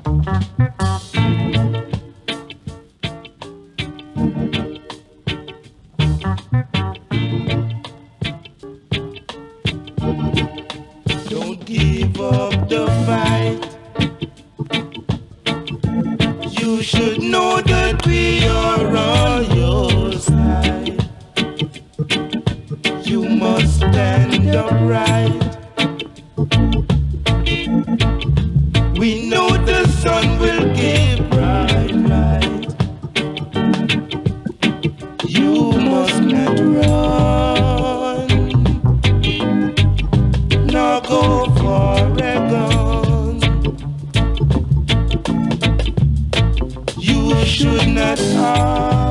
Don't give up the fight. You should know that we are on your side. You must stand upright. We know the sun will give bright light. You must not run, nor go for a gun. You should not harm.